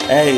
Hey,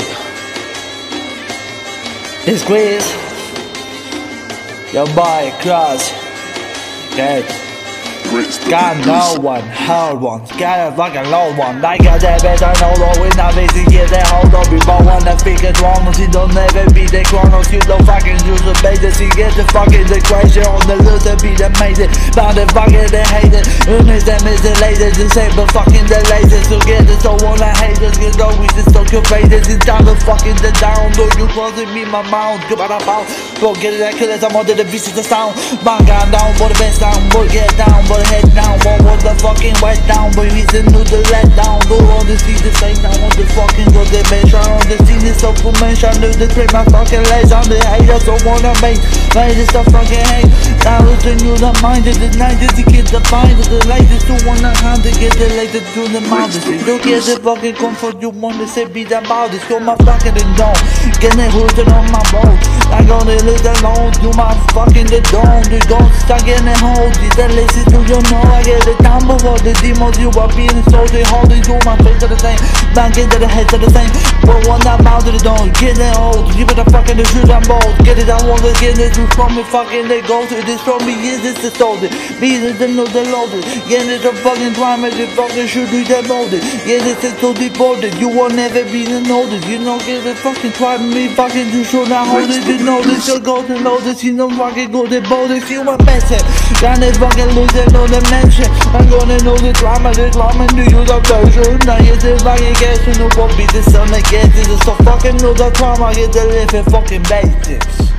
this Crxss, your boy Crxss, okay. Got no one, hard ones, got a fucking low one. I got that bitch, I know though, when I basically get that hold on. People wanna figure wrongs, you don't never be the chronos. You don't fucking use the basis, you get the fucking equation on the loser, be the amazing. Found the fucking the haters, rumors that miss the latest, the same but fucking the latest. So get it, so wanna hate us, get always just stuck your faces. It's time to fucking the down, though you closing me my mouth. Good about about, go get it, that killers, I'm under the vicious the sound. Bang down, for the best down, boy get down, boy head down, what was the fucking wet down, boy reason to the let down. Go on to see the same now on the fucking go the bench, try on the scene this up for mention, do the trip my fucking legs on the haters, so wanna make this stuff fucking hate. Now listen you the mind of the night to get the find of the latest to wanna have to get the latest to the mountains. You get the fucking comfort you wanna say be the about this, go my fucking and don't get it hooded on my boat. I gonna live alone, do my fucking the dome, the don't stuck in the hole, the listen to you know I get the time before the demons you are being so they hold it to my face to the same, not get to the head to the same, but one that mouth to the dome, get it old, you better fucking the shoes I'm bold, get it I wanna get it to from me fucking they go to this from me is this the soldier, be it the no the loaded, get it the fucking climate, the fucking should be the molded, yeah this is so deported, you will never be the notice, you know get the fucking try me fucking you should not hold it, you know this you'll go to know this, you know fucking go to boldest, you a message, got it fucking losing no dimension, I'm gonna know the drama, do you the version, now you just fucking guess, you know what be the sun again, this is so fucking know the trauma, get the living fucking basics.